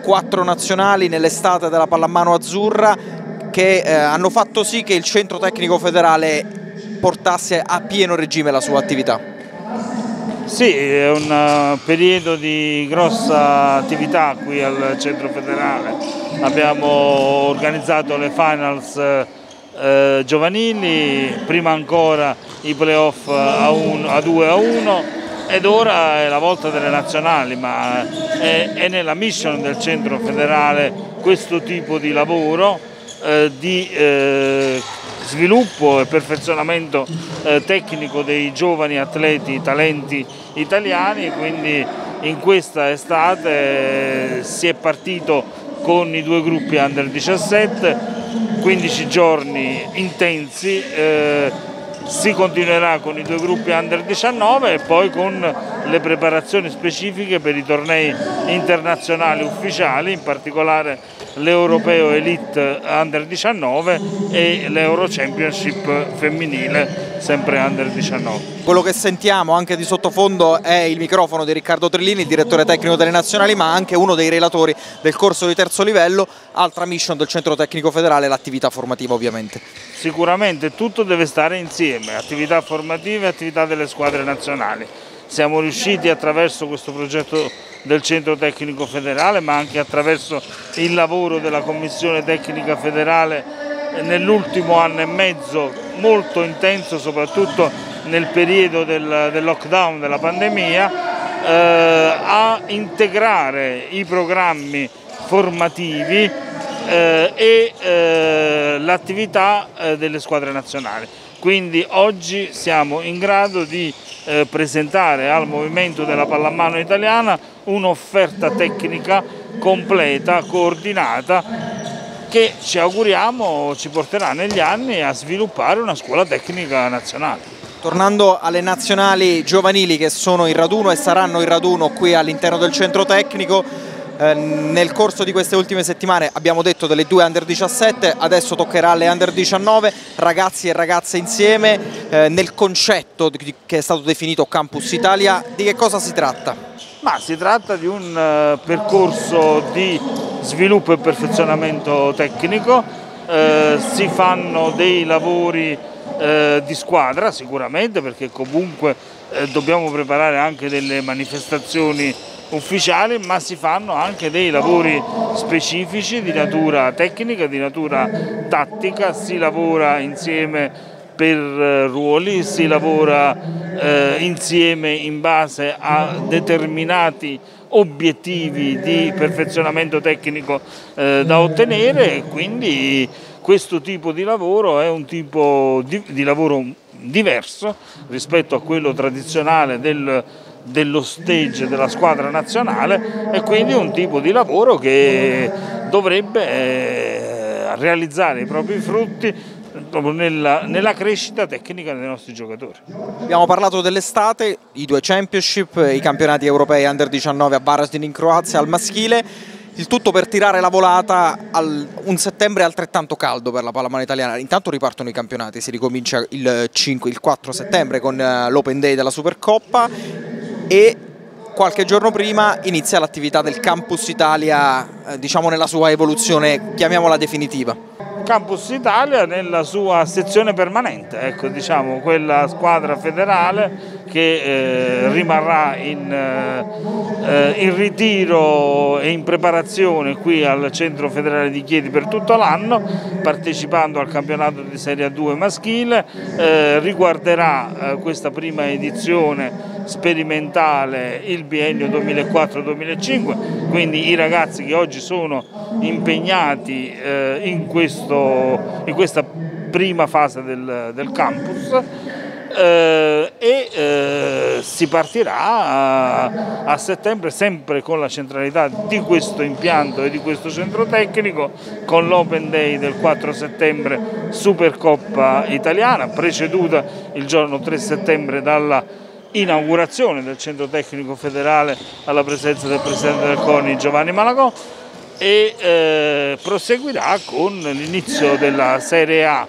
4 nazionali nell'estate della pallamano azzurra che hanno fatto sì che il Centro Tecnico Federale portasse a pieno regime la sua attività. Sì, è un periodo di grossa attività qui al Centro Federale. Abbiamo organizzato le finals giovanili, prima ancora i playoff a 2-1 ed ora è la volta delle nazionali, ma è nella mission del Centro Federale questo tipo di lavoro di sviluppo e perfezionamento tecnico dei giovani atleti, talenti italiani. Quindi in questa estate si è partito con i 2 gruppi Under 17, 15 giorni intensi, si continuerà con i 2 gruppi Under 19 e poi con le preparazioni specifiche per i tornei internazionali ufficiali, in particolare l'Europeo Elite Under 19 e l'Euro Championship femminile, sempre Under 19. Quello che sentiamo anche di sottofondo è il microfono di Riccardo Trillini, il direttore tecnico delle nazionali, ma anche uno dei relatori del corso di terzo livello. Altra mission del Centro Tecnico Federale, l'attività formativa ovviamente. Sicuramente tutto deve stare insieme, attività formative e attività delle squadre nazionali. Siamo riusciti attraverso questo progetto del Centro Tecnico Federale, ma anche attraverso il lavoro della Commissione Tecnica Federale nell'ultimo anno e mezzo, molto intenso soprattutto nel periodo del lockdown della pandemia, a integrare i programmi formativi e l'attività delle squadre nazionali. Quindi oggi siamo in grado di presentare al movimento della pallamano italiana un'offerta tecnica completa, coordinata, che ci auguriamo ci porterà negli anni a sviluppare una scuola tecnica nazionale. Tornando alle nazionali giovanili che sono in raduno e saranno in raduno qui all'interno del centro tecnico, nel corso di queste ultime settimane abbiamo detto delle 2 Under 17, adesso toccherà alle Under 19, ragazzi e ragazze insieme, nel concetto che è stato definito Campus Italia, di che cosa si tratta? Ma si tratta di un percorso di sviluppo e perfezionamento tecnico, si fanno dei lavori di squadra sicuramente, perché comunque dobbiamo preparare anche delle manifestazioni ufficiali, ma si fanno anche dei lavori specifici di natura tecnica, di natura tattica, si lavora insieme per ruoli, si lavora insieme in base a determinati obiettivi di perfezionamento tecnico da ottenere, e quindi questo tipo di lavoro è un tipo di lavoro diverso rispetto a quello tradizionale dello stage della squadra nazionale, e quindi un tipo di lavoro che dovrebbe realizzare i propri frutti proprio nella crescita tecnica dei nostri giocatori. Abbiamo parlato dell'estate, i 2 championship, i campionati europei Under 19 a Varaždin in Croazia al maschile, il tutto per tirare la volata a un settembre altrettanto caldo per la pallamano italiana. Intanto ripartono i campionati, si ricomincia il 4 settembre con l'Open Day della Supercoppa e qualche giorno prima inizia l'attività del Campus Italia, diciamo nella sua evoluzione, chiamiamola definitiva. Campus Italia nella sua sezione permanente, ecco, diciamo quella squadra federale che rimarrà in ritiro e in preparazione qui al Centro Federale di Chieti per tutto l'anno, partecipando al campionato di Serie A2 maschile, riguarderà questa prima edizione sperimentale il biennio 2004-2005, quindi i ragazzi che oggi sono impegnati in questa prima fase del campus, si partirà a settembre sempre con la centralità di questo impianto e di questo centro tecnico, con l'Open Day del 4 settembre Supercoppa italiana, preceduta il giorno 3 settembre dalla inaugurazione del Centro Tecnico Federale alla presenza del Presidente del CONI Giovanni Malagò, e proseguirà con l'inizio della Serie A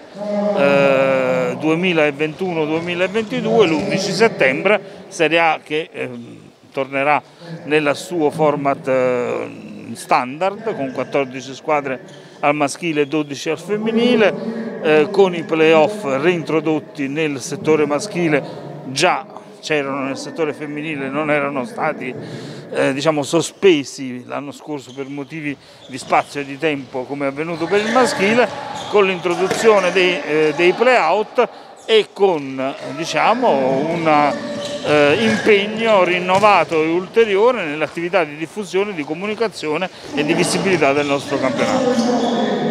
2021-2022 l'11 settembre, Serie A che tornerà nel suo format standard con 14 squadre al maschile e 12 al femminile, con i playoff reintrodotti nel settore maschile, già c'erano nel settore femminile, non erano stati diciamo sospesi l'anno scorso per motivi di spazio e di tempo come è avvenuto per il maschile, con l'introduzione dei play-out e con diciamo un impegno rinnovato e ulteriore nell'attività di diffusione, di comunicazione e di visibilità del nostro campionato.